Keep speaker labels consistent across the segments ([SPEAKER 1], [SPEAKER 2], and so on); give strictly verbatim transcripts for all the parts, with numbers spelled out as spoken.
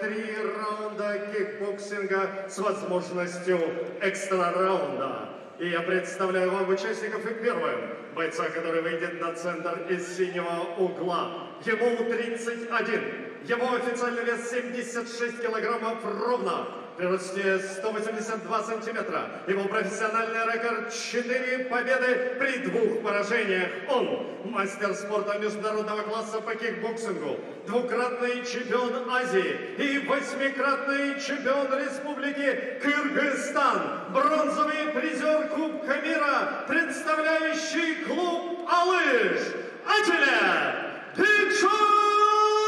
[SPEAKER 1] три раунда кикбоксинга с возможностью экстра раунда. И я представляю вам участников и первым бойца, который выйдет на центр из синего угла. Ему тридцать один. Его официальный вес семьдесят шесть килограммов ровно. При росте сто восемьдесят два сантиметра. Его профессиональный рекорд четыре победы при двух поражениях. Он мастер спорта международного класса по кикбоксингу, двукратный чемпион Азии и восьмикратный чемпион Республики Кыргызстан. Бронзовый призер Кубка мира, представляющий клуб «Алыш» Атиле Пикшон.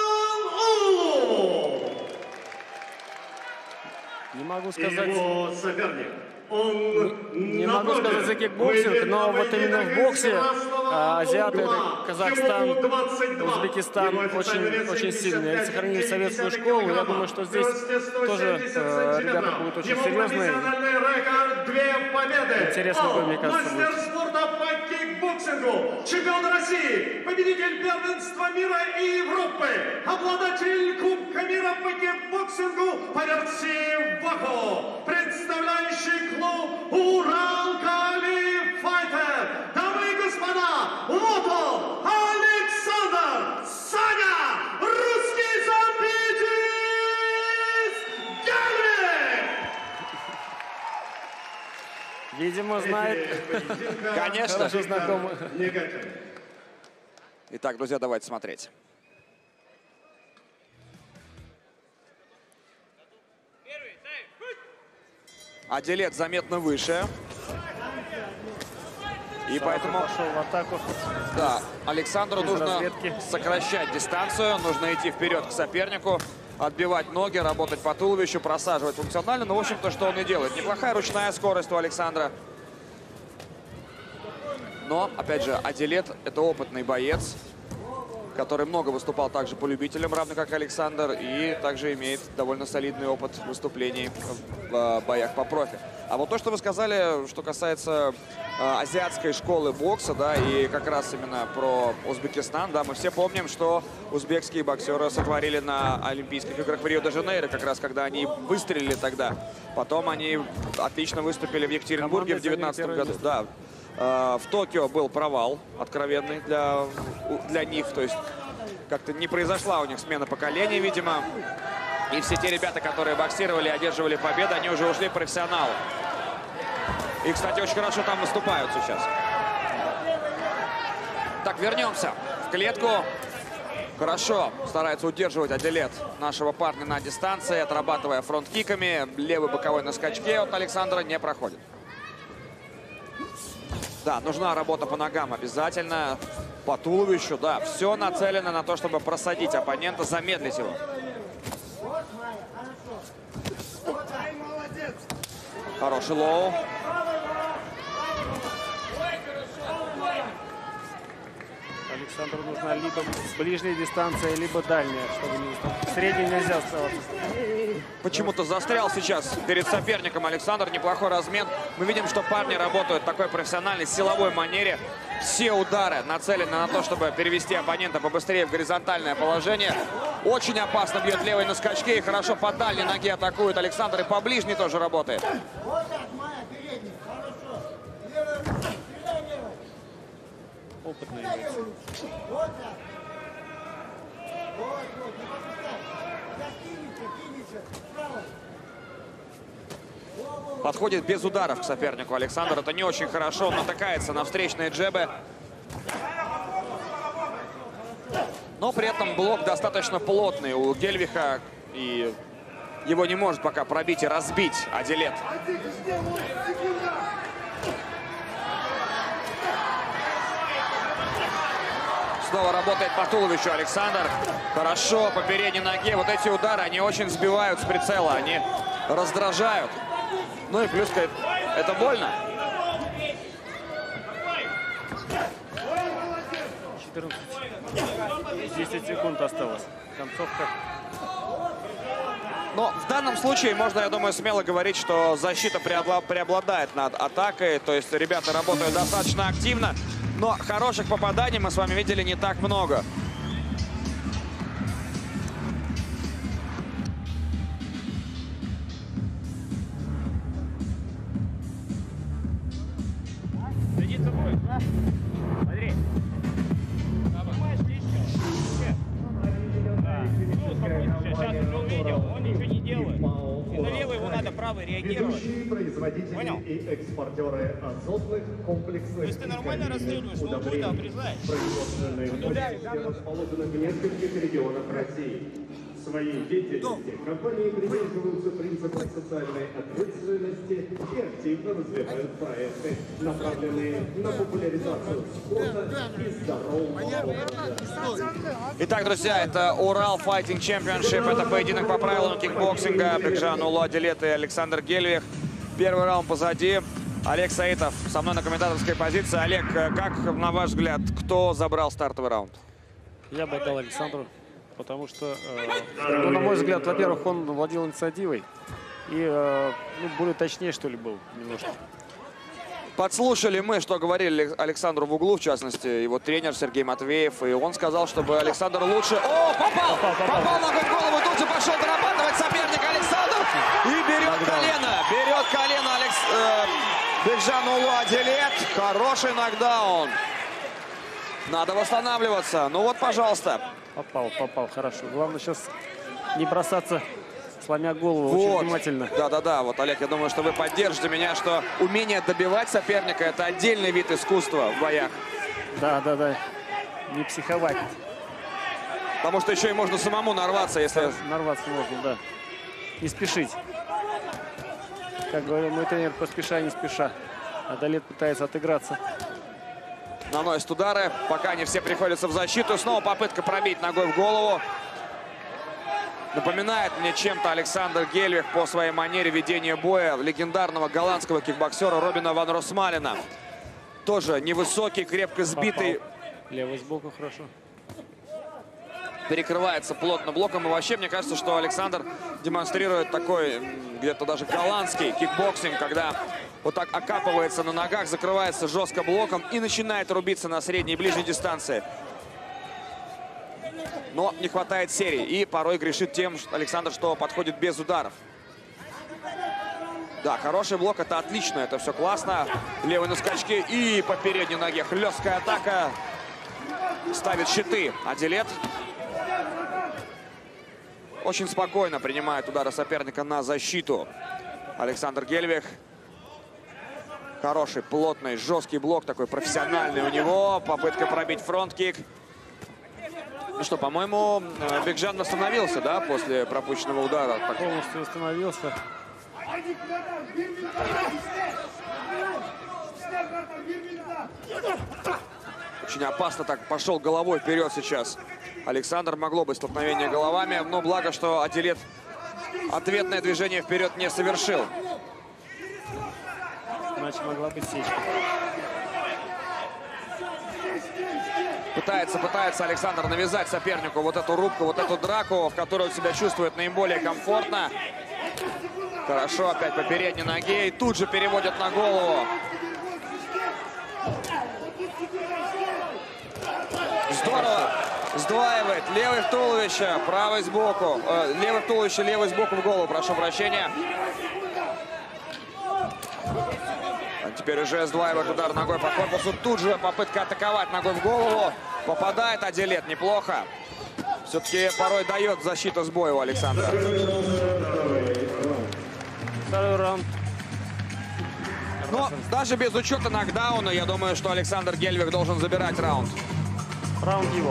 [SPEAKER 2] Не могу сказать,
[SPEAKER 1] его соперник. Он
[SPEAKER 2] не, не могу сказать за кикбоксинг, но вот именно в боксе а, азиаты, это Казахстан, Узбекистан, очень, очень сильные. Они сохранили советскую школу. Я думаю, что здесь тоже э, ребята будут очень серьезные. Интересно, бой, мне кажется, будет.
[SPEAKER 1] Мастер спорта по кикбоксингу, чемпион России, победитель первенства мира и Европы, обладатель Кубка мира по кикбоксингу по версии ВАХО, представляющий клуб Урал Кали Файтер. Дамы и господа, вот он, Александр Саня, русский замбитис Гельвих!
[SPEAKER 2] Видимо, знает.
[SPEAKER 3] Конечно.
[SPEAKER 2] Хорошо знакомы.
[SPEAKER 3] Итак, друзья, давайте смотреть. Адилет заметно выше. И поэтому
[SPEAKER 2] пошел в атаку.
[SPEAKER 3] Да, Александру
[SPEAKER 2] Без
[SPEAKER 3] нужно
[SPEAKER 2] разведки.
[SPEAKER 3] сокращать дистанцию, нужно идти вперед к сопернику, отбивать ноги, работать по туловищу, просаживать функционально. Ну, в общем-то, что он и делает. Неплохая ручная скорость у Александра. Но, опять же, Адилет — это опытный боец, который много выступал также по любителям, равно как Александр, и также имеет довольно солидный опыт выступлений в боях по профи. А вот то, что вы сказали, что касается э, азиатской школы бокса, да, и как раз именно про Узбекистан, да, мы все помним, что узбекские боксеры сотворили на Олимпийских играх в Рио-де-Жанейро, как раз когда они выстрелили тогда. Потом они отлично выступили в Екатеринбурге в две тысячи девятнадцатом году. Да. В Токио был провал откровенный для, для них, то есть как-то не произошла у них смена поколений, видимо. И все те ребята, которые боксировали и одерживали победы, они уже ушли в профессионалы. И, кстати, очень хорошо там выступают сейчас. Так, вернемся в клетку. Хорошо старается удерживать Адилет нашего парня на дистанции, отрабатывая фронт-киками. Левый боковой на скачке от Александра не проходит. Да, нужна работа по ногам обязательно, по туловищу, да. Все нацелено на то, чтобы просадить оппонента, замедлить его. Хороший лоу.
[SPEAKER 2] Александру нужна либо ближняя дистанция, либо дальняя, чтобы не... Средней нельзя оставаться.
[SPEAKER 3] Почему-то застрял сейчас перед соперником Александр. Неплохой размен. Мы видим, что парни работают в такой профессиональной силовой манере. Все удары нацелены на то, чтобы перевести оппонента побыстрее в горизонтальное положение. Очень опасно бьет левой на скачке. И хорошо по дальней ноге атакует Александр. И по ближней тоже работает.
[SPEAKER 2] Опытный.
[SPEAKER 3] Подходит без ударов к сопернику Александр. Это не очень хорошо. Он натыкается на встречные джебы. Но при этом блок достаточно плотный у Гельвиха. И его не может пока пробить и разбить Адилет. Снова работает по туловищу Александр. Хорошо по передней ноге. Вот эти удары, они очень сбивают с прицела. Они раздражают. Ну и плюс это больно.
[SPEAKER 2] четырнадцать. десять секунд осталось. Концовка.
[SPEAKER 3] Но в данном случае можно, я думаю, смело говорить, что защита преобладает над атакой. То есть ребята работают достаточно активно. Но хороших попаданий мы с вами видели не так много.
[SPEAKER 4] правы реагировать.
[SPEAKER 1] Ведущие производители
[SPEAKER 4] Понял?
[SPEAKER 1] и экспортеры азотных комплексных
[SPEAKER 4] То есть ты нормально расследуешь, но будет отрезаешь.
[SPEAKER 1] Производственные мощности расположены в нескольких регионах России. В своей деятельности компании придерживаются принципов социальной ответственности и активно развивают проекты, направленные на популяризацию спорта и здорового образа.
[SPEAKER 3] Итак, друзья, это Урал Fighting Championship. Это поединок по правилам кикбоксинга. Бекжан Улу-Адилет и Александр Гельвих. Первый раунд позади. Олег Саитов со мной на комментаторской позиции. Олег, как, на ваш взгляд, кто забрал стартовый раунд?
[SPEAKER 2] Я бы отдал Александру, потому что, э, ну, на мой взгляд, во-первых, он владел инициативой и э, ну, более точнее, что ли, был немножко.
[SPEAKER 3] Подслушали мы, что говорили Александру в углу, в частности, его тренер Сергей Матвеев. И он сказал, чтобы Александр лучше... О, попал! Попал, попал. попал ногой в голову, тут же пошел дорабатывать соперник Александр. И берет нокдаун. колено. Берет колено Алекс... Э, Бекжан Улу-Адилет. Хороший нокдаун. Надо восстанавливаться. Ну вот, пожалуйста.
[SPEAKER 2] Попал, попал, хорошо. Главное сейчас не бросаться, сломя голову,
[SPEAKER 3] вот.
[SPEAKER 2] очень внимательно.
[SPEAKER 3] Да-да-да, вот, Олег, я думаю, что вы поддержите меня, что умение добивать соперника – это отдельный вид искусства в боях.
[SPEAKER 2] Да-да-да, не психовать.
[SPEAKER 3] Потому что еще и можно самому нарваться, если...
[SPEAKER 2] Нарваться можно, да. Не спешить. Как говорил мой тренер, поспешай, не спеша. Адилет пытается отыграться.
[SPEAKER 3] Наносит удары, пока не все приходятся в защиту. Снова попытка пробить ногой в голову. Напоминает мне чем-то Александр Гельвих по своей манере ведения боя легендарного голландского кикбоксера Робина ван Росмалена. Тоже невысокий, крепко сбитый.
[SPEAKER 2] Попал. Левый сбоку хорошо.
[SPEAKER 3] Перекрывается плотно блоком. И вообще, мне кажется, что Александр демонстрирует такой где-то даже голландский кикбоксинг, когда вот так окапывается на ногах, закрывается жестко блоком и начинает рубиться на средней и ближней дистанции. Но не хватает серии. И порой грешит тем, Александр, что подходит без ударов. Да, хороший блок, это отлично, это все классно. Левый на скачке и по передней ноге. Хлесткая атака. Ставит щиты Адилет. Очень спокойно принимает удары соперника на защиту Александр Гельвих. Хороший, плотный, жесткий блок, такой профессиональный у него. Попытка пробить фронт-кик. Ну что, по-моему, Бекжан восстановился, да, после пропущенного удара?
[SPEAKER 2] Полностью восстановился.
[SPEAKER 3] Очень опасно так пошел головой вперед сейчас Александр. Могло быть столкновение головами, но благо, что Адилет ответное движение вперед не совершил.
[SPEAKER 2] Иначе могла быть сечка.
[SPEAKER 3] Пытается, пытается Александр навязать сопернику вот эту рубку, вот эту драку, в которой он себя чувствует наиболее комфортно. Хорошо, опять по передней ноге. И тут же переводит на голову. Здорово. Сдваивает. Левый в туловище, правый сбоку. Э, левый в туловище, левый сбоку в голову. Прошу прощения. А теперь уже сдваивает удар ногой по корпусу. Тут же попытка атаковать ногой в голову. Попадает Адилет неплохо. Все-таки порой дает защиту с боя у Александра.
[SPEAKER 2] Второй раунд.
[SPEAKER 3] Но даже без учета нокдауна, я думаю, что Александр Гельвих должен забирать раунд.
[SPEAKER 2] Раунд его.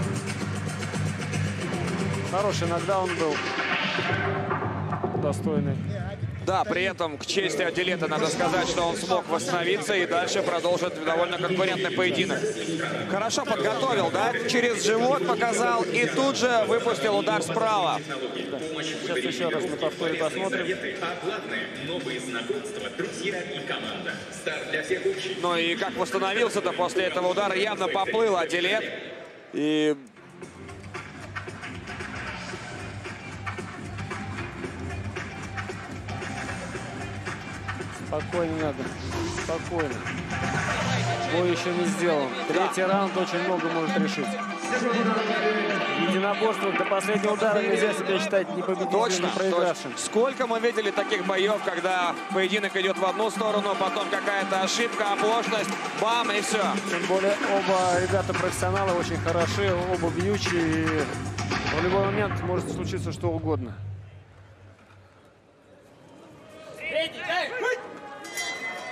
[SPEAKER 2] Хороший нокдаун был. Достойный.
[SPEAKER 3] Да, при этом к чести Адилета надо сказать, что он смог восстановиться и дальше продолжит довольно конкурентный поединок. Хорошо подготовил, да? Через живот показал и тут же выпустил удар справа.
[SPEAKER 2] Да. Сейчас еще раз на повторе посмотрим.
[SPEAKER 3] Ну и как восстановился-то после этого удара, явно поплыл Адилет. И...
[SPEAKER 2] Спокойно надо. Спокойно. Бой еще не сделан. Третий да. раунд очень много может решить. Единоборство до последнего удара нельзя себя считать не победителем, не проигравшим.
[SPEAKER 3] Точно. Сколько мы видели таких боев, когда поединок идет в одну сторону, потом какая-то ошибка, оплошность, бам, и все.
[SPEAKER 2] Тем более оба ребята профессионалы, очень хороши, оба бьючие. И в любой момент может случиться что угодно.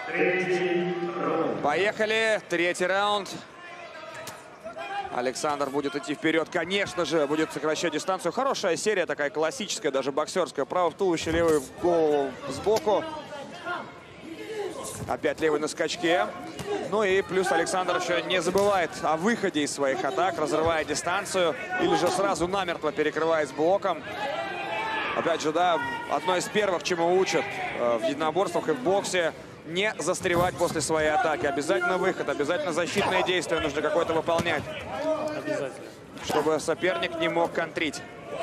[SPEAKER 3] Поехали. Третий раунд. Александр будет идти вперед. Конечно же, будет сокращать дистанцию. Хорошая серия, такая классическая, даже боксерская. Право в туловище, левый в голову сбоку. Опять левый на скачке. Ну и плюс Александр еще не забывает о выходе из своих атак, разрывая дистанцию. Или же сразу намертво перекрывает с блоком. Опять же, да, одно из первых, чему учат э, в единоборствах и в боксе. Не застревать после своей атаки. Обязательно выход, обязательно защитные действия нужно какое-то выполнять.
[SPEAKER 2] Обязательно.
[SPEAKER 3] Чтобы соперник не мог контрить.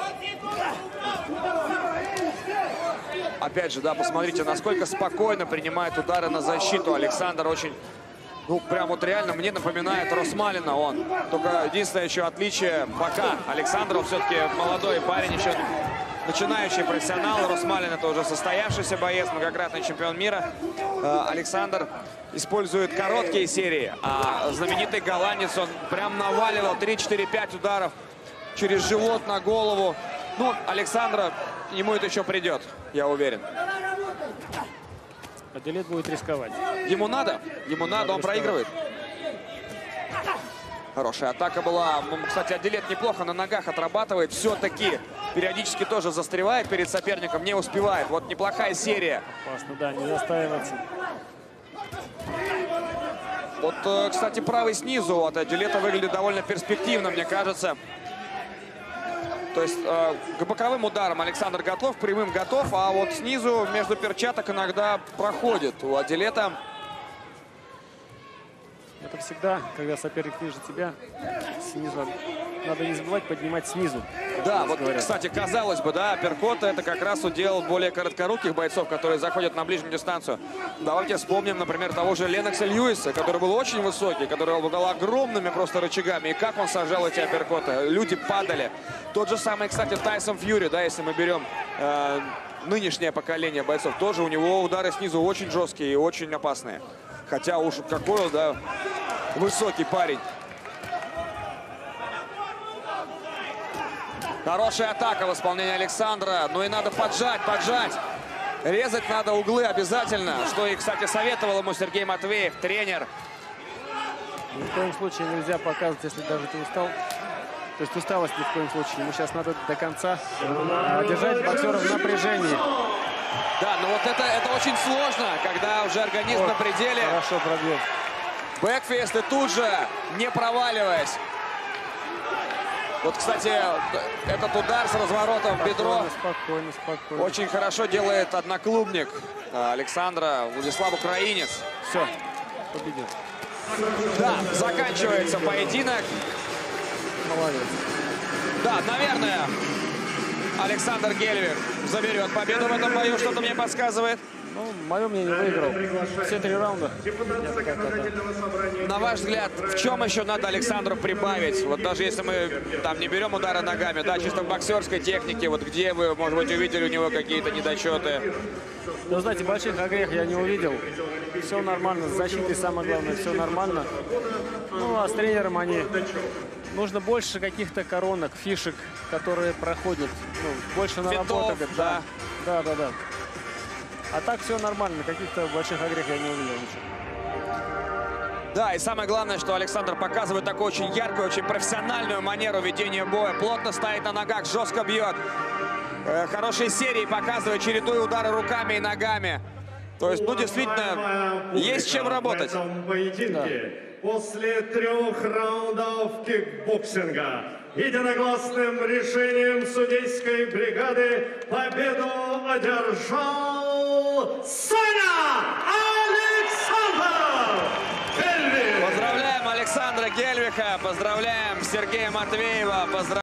[SPEAKER 3] Опять же, да, посмотрите, насколько спокойно принимает удары на защиту. Александр очень, ну, прям вот реально мне напоминает Росмалина он. Только единственное еще отличие пока. Александр, он все-таки молодой парень, еще начинающий профессионал. Росмалин — это уже состоявшийся боец, многократный чемпион мира. Александр использует короткие серии, а знаменитый голландец, он прям наваливал три-четыре-пять ударов через живот на голову. Ну, Александра, ему это еще придет, я уверен.
[SPEAKER 2] Аделет будет рисковать.
[SPEAKER 3] Ему надо, ему надо, надо он рисковать. Проигрывает. Хорошая атака была. Кстати, Аделет неплохо на ногах отрабатывает. Все-таки периодически тоже застревает перед соперником, не успевает. Вот неплохая серия.
[SPEAKER 2] Опасно, да, не застаиваться.
[SPEAKER 3] Вот, кстати, правый снизу от Аделета выглядит довольно перспективно, мне кажется. То есть э, к боковым ударам Александр готов, к прямым готов, а вот снизу между перчаток иногда проходит у Аделета.
[SPEAKER 2] Это всегда, когда соперник ниже тебя, снизу. Надо не забывать поднимать снизу.
[SPEAKER 3] Да, вот, говорят. Кстати, казалось бы, да, апперкоты — это как раз удел более короткоруких бойцов, которые заходят на ближнюю дистанцию. Давайте вспомним, например, того же Ленокса Льюиса, который был очень высокий, который обладал огромными просто рычагами. И как он сажал эти апперкоты. Люди падали. Тот же самый, кстати, Тайсон Фьюри, да, если мы берем э, нынешнее поколение бойцов, тоже у него удары снизу очень жесткие и очень опасные. Хотя уж какой он, да, высокий парень. Хорошая атака в исполнении Александра. Ну и надо поджать, поджать. Резать надо углы обязательно. Что и, кстати, советовал ему Сергей Матвеев, тренер.
[SPEAKER 2] Ни в коем случае нельзя показывать, если даже ты устал. То есть усталость ни в коем случае. Ему сейчас надо до конца держать боксера в напряжении.
[SPEAKER 3] Да, но вот это, это очень сложно, когда уже организм вот, на пределе.
[SPEAKER 2] Хорошо пробил.
[SPEAKER 3] Бэкфист и тут же, не проваливаясь. Вот, кстати, этот удар с разворотом в бедро
[SPEAKER 2] спокойно, спокойно.
[SPEAKER 3] очень хорошо делает одноклубник Александра, Владислав Украинец.
[SPEAKER 2] Все, победил.
[SPEAKER 3] Да, заканчивается поединок.
[SPEAKER 2] Молодец.
[SPEAKER 3] Да, наверное, Александр Гельвих заберет победу в этом бою, что-то мне подсказывает.
[SPEAKER 2] Ну, мое мнение, выиграл все три раунда.
[SPEAKER 3] На ваш взгляд, в чем еще надо Александру прибавить? Вот даже если мы там не берем удары ногами, да, чисто в боксерской технике, вот где вы, может быть, увидели у него какие-то недочеты?
[SPEAKER 2] Ну, знаете, больших огрехов я не увидел. Все нормально, с защитой самое главное, все нормально. Ну, а с тренером они... Нужно больше каких-то коронок, фишек, которые проходят. Ну, больше наработок.
[SPEAKER 3] Финтов,
[SPEAKER 2] да. Да, да, да. А так все нормально, каких-то больших огрехов я не увидел ничего.
[SPEAKER 3] Да, и самое главное, что Александр показывает такую очень яркую, очень профессиональную манеру ведения боя. Плотно стоит на ногах, жестко бьет. Э, хорошие серии показывает, чередуя удары руками и ногами. То есть, ну, действительно, есть чем работать.
[SPEAKER 1] Да. После трех раундов кикбоксинга единогласным решением судейской бригады победу одержал Саня Александр Гельвих.
[SPEAKER 3] Поздравляем Александра Гельвиха, поздравляем Сергея Матвеева, поздравляем.